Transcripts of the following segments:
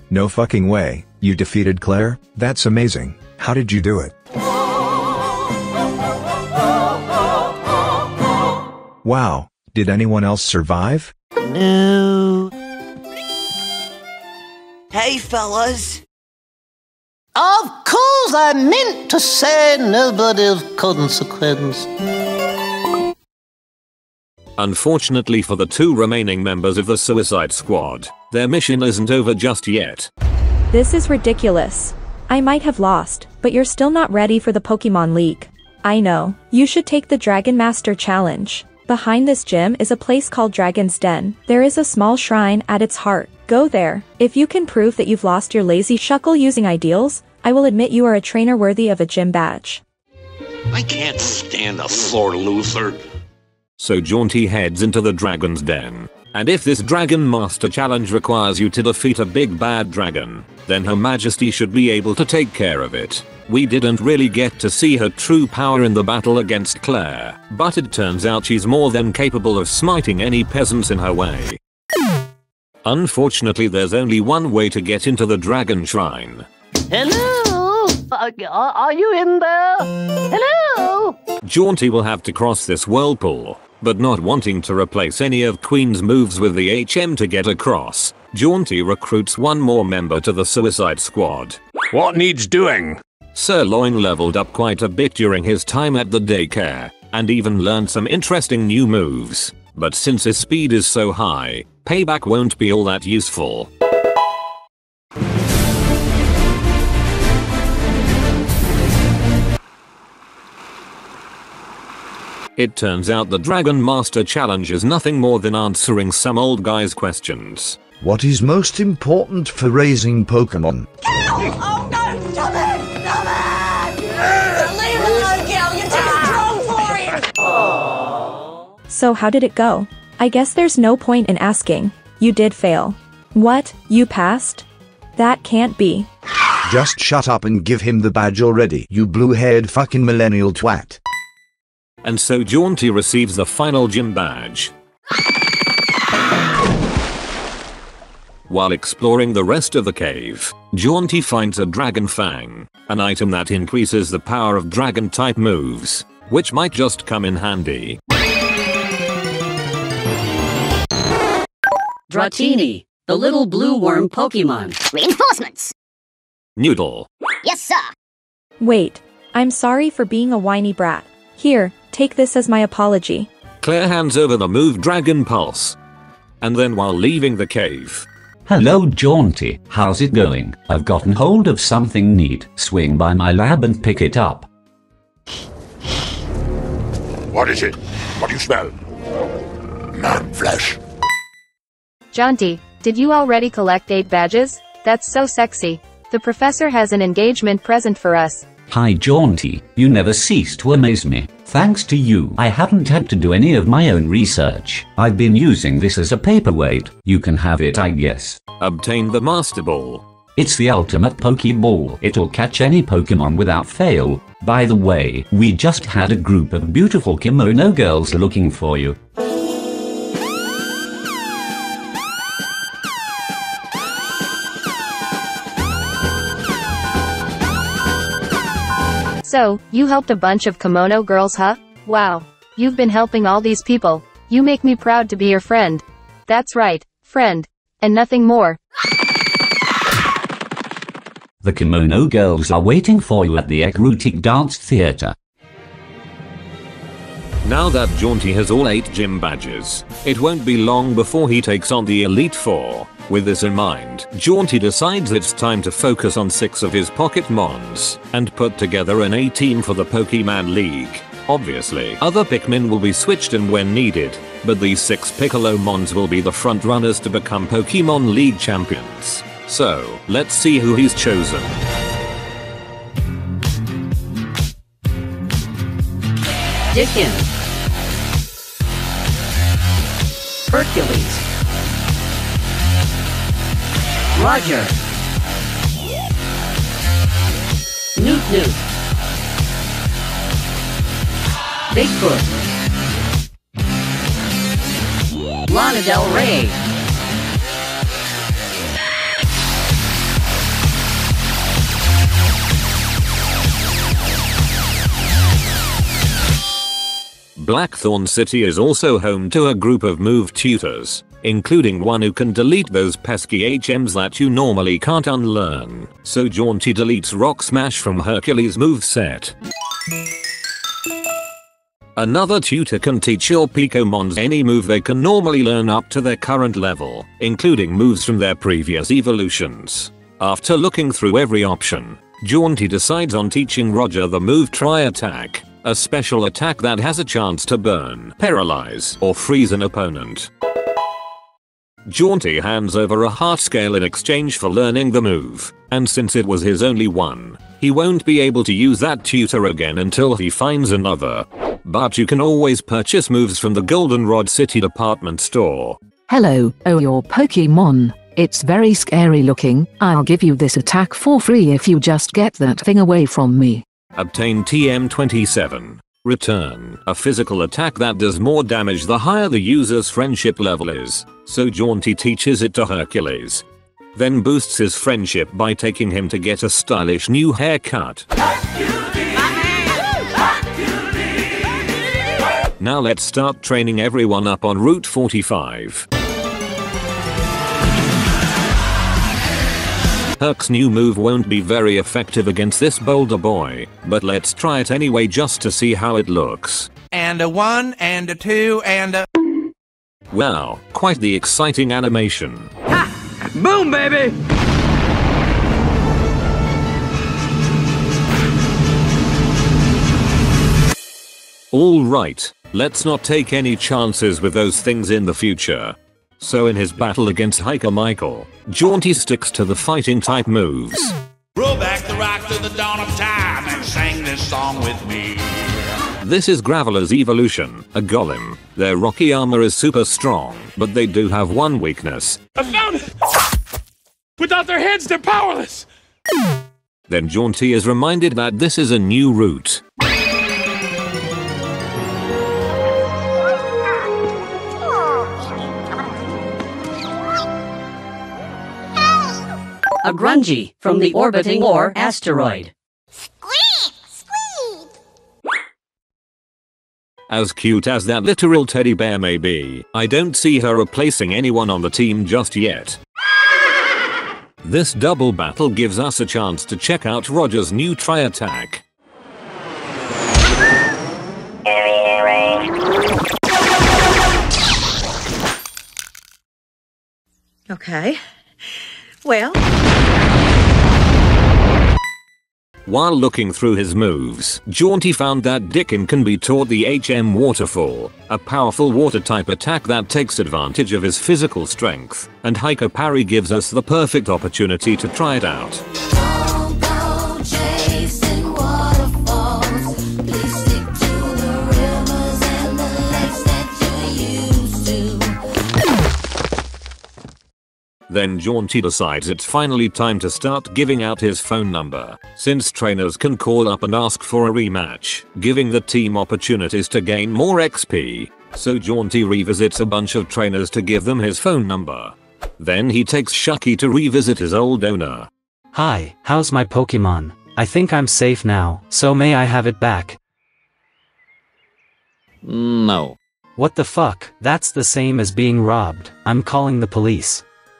No fucking way, you defeated Claire? That's amazing. How did you do it? Wow, did anyone else survive? No. Hey, fellas. Of course, I meant to say nobody of consequence. Unfortunately for the 2 remaining members of the Suicide Squad, their mission isn't over just yet. This is ridiculous. I might have lost, but you're still not ready for the Pokemon League. I know. You should take the Dragon Master Challenge. Behind this gym is a place called Dragon's Den. There is a small shrine at its heart. Go there. If you can prove that you've lost your lazy shuckle using ideals, I will admit you are a trainer worthy of a gym badge. I can't stand a sore loser. So Jaunty heads into the Dragon's Den. And if this Dragon Master Challenge requires you to defeat a big bad dragon, then Her Majesty should be able to take care of it. We didn't really get to see her true power in the battle against Claire, but it turns out she's more than capable of smiting any peasants in her way. Unfortunately, there's only one way to get into the Dragon Shrine. Hello? Are you in there? Hello? Jaunty will have to cross this whirlpool, but not wanting to replace any of Queen's moves with the HM to get across, Jaunty recruits one more member to the Suicide Squad. What needs doing? Sirloin leveled up quite a bit during his time at the daycare, and even learned some interesting new moves. But since his speed is so high, payback won't be all that useful. It turns out the Dragon Master Challenge is nothing more than answering some old guy's questions. What is most important for raising Pokemon? Oh no, stop it! Stop it! Leave him alone, Gil! You're too strong for him! So how did it go? I guess there's no point in asking. You did fail. What? You passed? That can't be. Just shut up and give him the badge already, you blue-haired fucking millennial twat. And so Jaunty receives the final gym badge. While exploring the rest of the cave, Jaunty finds a Dragon Fang, an item that increases the power of dragon-type moves, which might just come in handy. Dratini, the little blue worm Pokemon. Reinforcements! Noodle. Yes, sir! Wait, I'm sorry for being a whiny brat. Here, take this as my apology. Claire hands over the move Dragon Pulse. And then while leaving the cave. Hello Jaunty, how's it going? I've gotten hold of something neat. Swing by my lab and pick it up. What is it? What do you smell? Man flesh. Jaunty, did you already collect 8 badges? That's so sexy. The professor has an engagement present for us. Hi Jaunty, you never cease to amaze me. Thanks to you, I haven't had to do any of my own research. I've been using this as a paperweight. You can have it, I guess. Obtain the Master Ball. It's the ultimate Pokeball. It'll catch any Pokemon without fail. By the way, we just had a group of beautiful kimono girls looking for you. So, you helped a bunch of kimono girls, huh? Wow. You've been helping all these people. You make me proud to be your friend. That's right, friend. And nothing more. The kimono girls are waiting for you at the erotic dance theater. Now that Jaunty has all 8 gym badges, it won't be long before he takes on the Elite Four. With this in mind, Jaunty decides it's time to focus on 6 of his pocket mons, and put together an A team for the Pokemon League. Obviously, other Pikmin will be switched in when needed, but these 6 Piccolo mons will be the front runners to become Pokemon League champions. So, let's see who he's chosen. Dickens. Hercules. Roger. Newt Newt. Bigfoot. Lana Del Rey. Blackthorn City is also home to a group of move tutors, including one who can delete those pesky HMs that you normally can't unlearn. So Jaunty deletes Rock Smash from Hercules' moveset. Another tutor can teach your Pokemons any move they can normally learn up to their current level, including moves from their previous evolutions. After looking through every option, Jaunty decides on teaching Roger the move Tri-Attack, a special attack that has a chance to burn, paralyze, or freeze an opponent. Jaunty hands over a heart scale in exchange for learning the move, and since it was his only one, he won't be able to use that tutor again until he finds another. But you can always purchase moves from the Goldenrod City department store. Hello, oh your Pokemon. It's very scary looking. I'll give you this attack for free if you just get that thing away from me. Obtain TM27. Return a physical attack that does more damage the higher the user's friendship level is, so Jaunty teaches it to Hercules. Then boosts his friendship by taking him to get a stylish new haircut. Now let's start training everyone up on Route 45. Herc's new move won't be very effective against this boulder boy, but let's try it anyway just to see how it looks. And a 1, and a 2, and a... Wow, quite the exciting animation. Ha! Boom, baby! Alright, let's not take any chances with those things in the future. So in his battle against Hiker Michael, Jaunty sticks to the fighting type moves. Roll back the rock to the dawn of time and sing this song with me. This is Graveler's evolution, a golem. Their rocky armor is super strong, but they do have one weakness. I found it! Without their heads, they're powerless! Then Jaunty is reminded that this is a new route. A grungy from the orbiting ore asteroid. As cute as that literal teddy bear may be, I don't see her replacing anyone on the team just yet. This double battle gives us a chance to check out Roger's new Tri-Attack. Okay. Well... While looking through his moves, Jaunty found that Dickin can be taught the HM Waterfall, a powerful water type attack that takes advantage of his physical strength, and Hiker Parry gives us the perfect opportunity to try it out. Don't go chasing waterfalls. Please stick to the rivers and the lakes that you're used to. Then Jaunty decides it's finally time to start giving out his phone number, since trainers can call up and ask for a rematch, giving the team opportunities to gain more XP. So Jaunty revisits a bunch of trainers to give them his phone number. Then he takes Shucky to revisit his old owner. Hi, how's my Pokemon? I think I'm safe now, so may I have it back? No. What the fuck? That's the same as being robbed. I'm calling the police.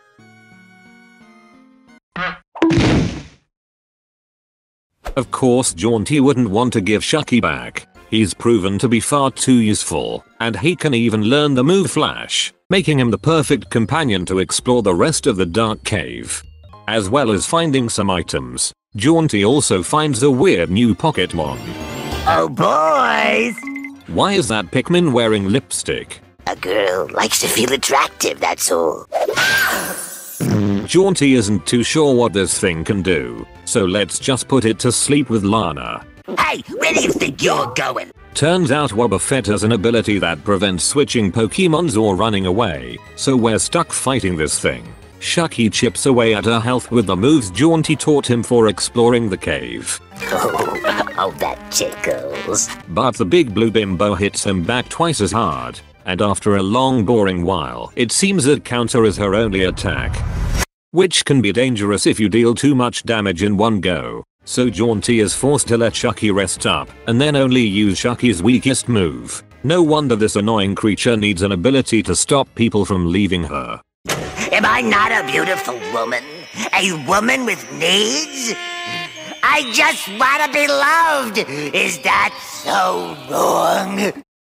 Of course Jaunty wouldn't want to give Shucky back. He's proven to be far too useful, and he can even learn the move Flash, making him the perfect companion to explore the rest of the Dark Cave. As well as finding some items, Jaunty also finds a weird new Pocketmon. Oh boys! Why is that Pikmin wearing lipstick? A girl likes to feel attractive, that's all. Jaunty isn't too sure what this thing can do, so let's just put it to sleep with Lana. Hey, where do you think you're going? Turns out Wobbuffet has an ability that prevents switching Pokemons or running away, so we're stuck fighting this thing. Shucky chips away at her health with the moves Jaunty taught him for exploring the cave. Oh, that tickles. But the big blue bimbo hits him back twice as hard, and after a long boring while, it seems that counter is her only attack. Which can be dangerous if you deal too much damage in one go. So Jaunty is forced to let Shucky rest up, and then only use Shucky's weakest move. No wonder this annoying creature needs an ability to stop people from leaving her. Am I not a beautiful woman? A woman with needs? I just want to be loved. Is that so wrong?